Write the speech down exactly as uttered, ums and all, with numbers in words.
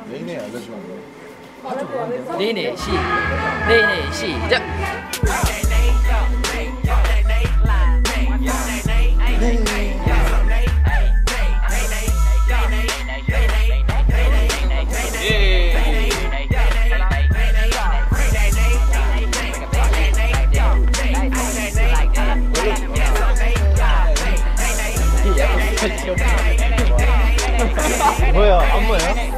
네네 알려주면 안 돼? 네네 시 네네 시작. 뭐야 안무예요?